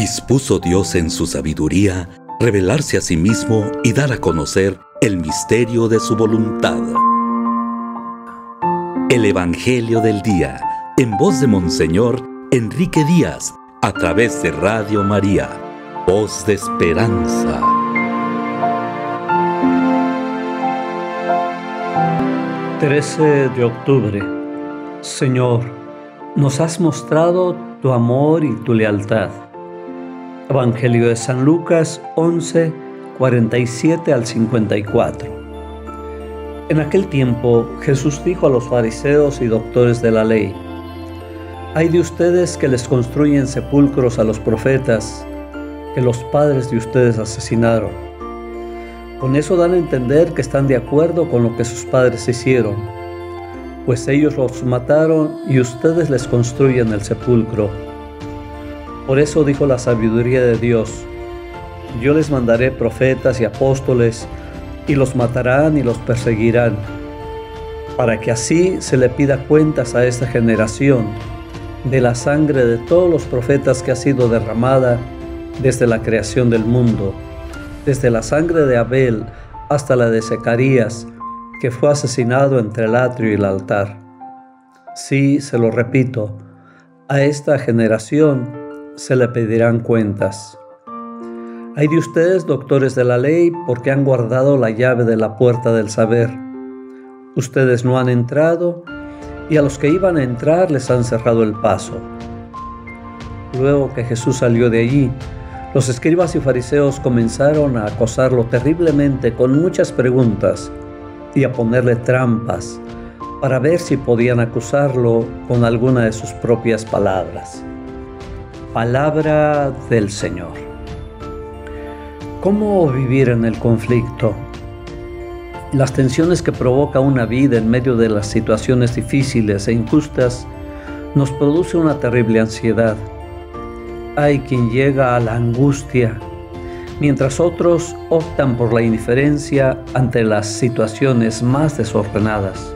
Dispuso Dios en su sabiduría revelarse a sí mismo y dar a conocer el misterio de su voluntad. El Evangelio del Día, en voz de Monseñor Enrique Díaz, a través de Radio María, Voz de Esperanza. «13 de octubre. Señor, nos has mostrado tu amor y tu lealtad». Evangelio de San Lucas 11, 47 al 54. En aquel tiempo, Jesús dijo a los fariseos y doctores de la ley: «Hay de ustedes que les construyen sepulcros a los profetas que los padres de ustedes asesinaron. Con eso dan a entender que están de acuerdo con lo que sus padres hicieron, pues ellos los mataron y ustedes les construyen el sepulcro. Por eso dijo la sabiduría de Dios: yo les mandaré profetas y apóstoles, y los matarán y los perseguirán, para que así se le pida cuentas a esta generación de la sangre de todos los profetas que ha sido derramada desde la creación del mundo, desde la sangre de Abel hasta la de Zacarías, que fue asesinado entre el atrio y el altar. Sí, se lo repito, a esta generación se le pedirán cuentas. Hay de ustedes, doctores de la ley, porque han guardado la llave de la puerta del saber. Ustedes no han entrado, y a los que iban a entrar les han cerrado el paso». Luego que Jesús salió de allí, los escribas y fariseos comenzaron a acosarlo terriblemente con muchas preguntas y a ponerle trampas para ver si podían acusarlo con alguna de sus propias palabras. Palabra del Señor. ¿Cómo vivir en el conflicto? Las tensiones que provoca una vida en medio de las situaciones difíciles e injustas nos produce una terrible ansiedad. Hay quien llega a la angustia, mientras otros optan por la indiferencia ante las situaciones más desordenadas.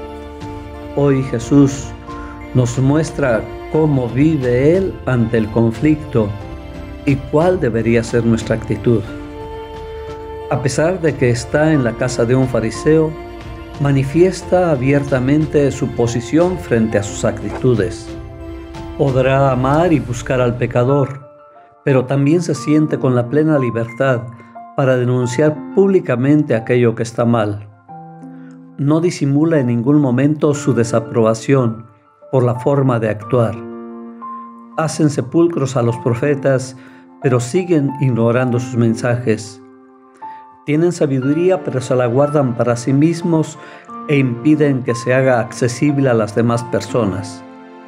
Hoy Jesús nos muestra cómo vive Él ante el conflicto y cuál debería ser nuestra actitud. A pesar de que está en la casa de un fariseo, manifiesta abiertamente su posición frente a sus actitudes. Podrá amar y buscar al pecador, pero también se siente con la plena libertad para denunciar públicamente aquello que está mal. No disimula en ningún momento su desaprobación por la forma de actuar. Hacen sepulcros a los profetas, pero siguen ignorando sus mensajes. Tienen sabiduría, pero se la guardan para sí mismos e impiden que se haga accesible a las demás personas.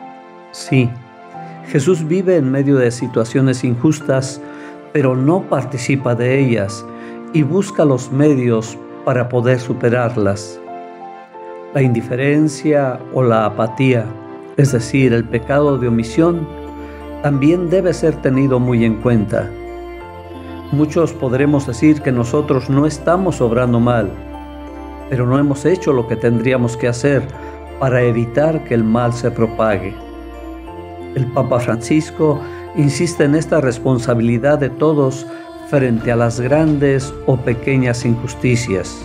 Sí, Jesús vive en medio de situaciones injustas, pero no participa de ellas y busca los medios para poder superarlas. La indiferencia o la apatía, es decir, el pecado de omisión, también debe ser tenido muy en cuenta. Muchos podremos decir que nosotros no estamos obrando mal, pero no hemos hecho lo que tendríamos que hacer para evitar que el mal se propague. El Papa Francisco insiste en esta responsabilidad de todos frente a las grandes o pequeñas injusticias.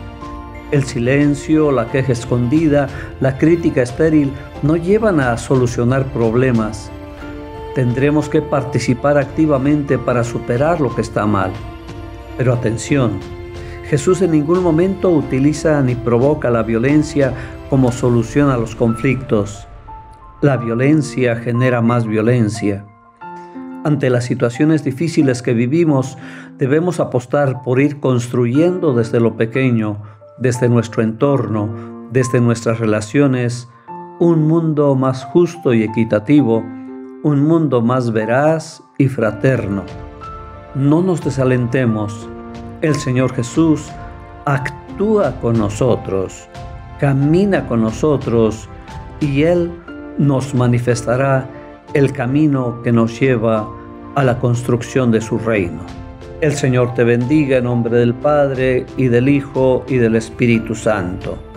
El silencio, la queja escondida, la crítica estéril no llevan a solucionar problemas. Tendremos que participar activamente para superar lo que está mal. Pero atención, Jesús en ningún momento utiliza ni provoca la violencia como solución a los conflictos. La violencia genera más violencia. Ante las situaciones difíciles que vivimos, debemos apostar por ir construyendo desde lo pequeño, desde nuestro entorno, desde nuestras relaciones, un mundo más justo y equitativo, un mundo más veraz y fraterno. No nos desalentemos. El Señor Jesús actúa con nosotros, camina con nosotros y Él nos manifestará el camino que nos lleva a la construcción de su reino. El Señor te bendiga en nombre del Padre, y del Hijo, y del Espíritu Santo.